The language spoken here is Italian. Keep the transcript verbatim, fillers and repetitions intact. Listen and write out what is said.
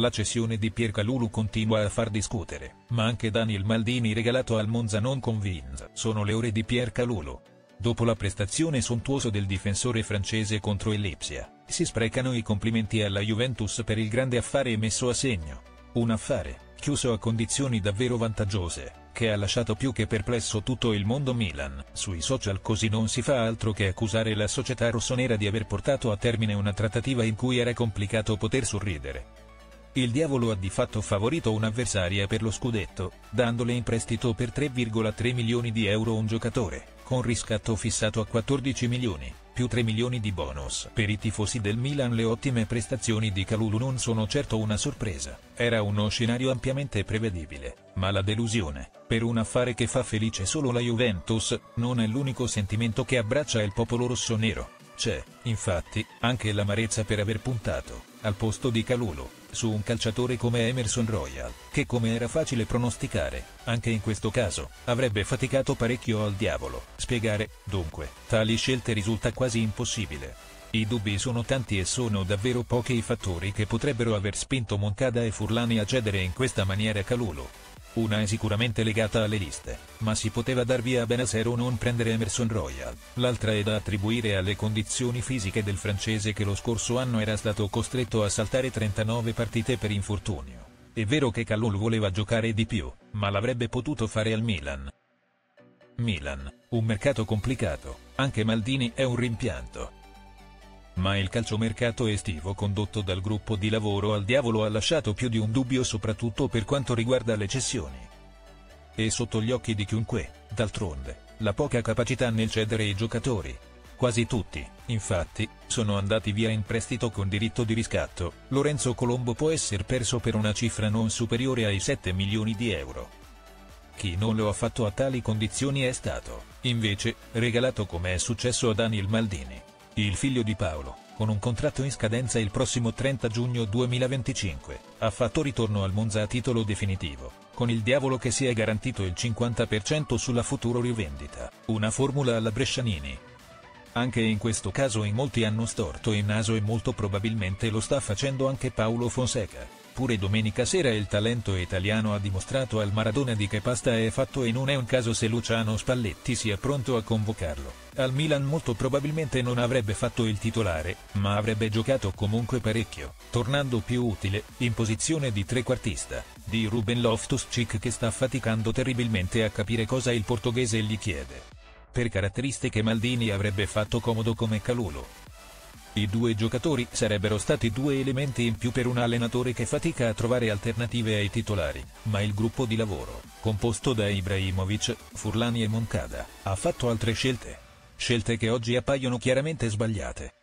La cessione di Pierre Kalulu continua a far discutere, ma anche Daniel Maldini regalato al Monza non convince. Sono le ore di Pierre Kalulu. Dopo la prestazione sontuosa del difensore francese contro il Lipsia, si sprecano i complimenti alla Juventus per il grande affare messo a segno. Un affare, chiuso a condizioni davvero vantaggiose, che ha lasciato più che perplesso tutto il mondo Milan. Sui social così non si fa altro che accusare la società rossonera di aver portato a termine una trattativa in cui era complicato poter sorridere. Il diavolo ha di fatto favorito un'avversaria per lo scudetto, dandole in prestito per tre virgola tre milioni di euro un giocatore, con riscatto fissato a quattordici milioni, più tre milioni di bonus. Per i tifosi del Milan le ottime prestazioni di Kalulu non sono certo una sorpresa, era uno scenario ampiamente prevedibile, ma la delusione, per un affare che fa felice solo la Juventus, non è l'unico sentimento che abbraccia il popolo rossonero. C'è, infatti, anche l'amarezza per aver puntato, al posto di Kalulu, su un calciatore come Emerson Royal, che come era facile pronosticare, anche in questo caso, avrebbe faticato parecchio al diavolo. Spiegare, dunque, tali scelte risulta quasi impossibile. I dubbi sono tanti e sono davvero pochi i fattori che potrebbero aver spinto Moncada e Furlani a cedere in questa maniera Kalulu. Una è sicuramente legata alle liste, ma si poteva dar via a Bennacer o non prendere Emerson Royal. L'altra è da attribuire alle condizioni fisiche del francese che lo scorso anno era stato costretto a saltare trentanove partite per infortunio. È vero che Kalulu voleva giocare di più, ma l'avrebbe potuto fare al Milan. Milan, un mercato complicato, anche Maldini è un rimpianto. Ma il calciomercato estivo condotto dal gruppo di lavoro al diavolo ha lasciato più di un dubbio soprattutto per quanto riguarda le cessioni. E sotto gli occhi di chiunque, d'altronde, la poca capacità nel cedere i giocatori. Quasi tutti, infatti, sono andati via in prestito con diritto di riscatto. Lorenzo Colombo può essere perso per una cifra non superiore ai sette milioni di euro. Chi non lo ha fatto a tali condizioni è stato, invece, regalato come è successo a Daniel Maldini. Il figlio di Paolo, con un contratto in scadenza il prossimo trenta giugno duemilaventicinque, ha fatto ritorno al Monza a titolo definitivo, con il diavolo che si è garantito il cinquanta per cento sulla futura rivendita, una formula alla Brescianini. Anche in questo caso in molti hanno storto il naso e molto probabilmente lo sta facendo anche Paulo Fonseca. Pure domenica sera il talento italiano ha dimostrato al Maradona di che pasta è fatto e non è un caso se Luciano Spalletti sia pronto a convocarlo. Al Milan molto probabilmente non avrebbe fatto il titolare, ma avrebbe giocato comunque parecchio, tornando più utile, in posizione di trequartista, di Ruben Loftus-Cheek che sta faticando terribilmente a capire cosa il portoghese gli chiede. Per caratteristiche Maldini avrebbe fatto comodo come Kalulu. I due giocatori sarebbero stati due elementi in più per un allenatore che fatica a trovare alternative ai titolari, ma il gruppo di lavoro, composto da Ibrahimovic, Furlani e Moncada, ha fatto altre scelte. Scelte che oggi appaiono chiaramente sbagliate.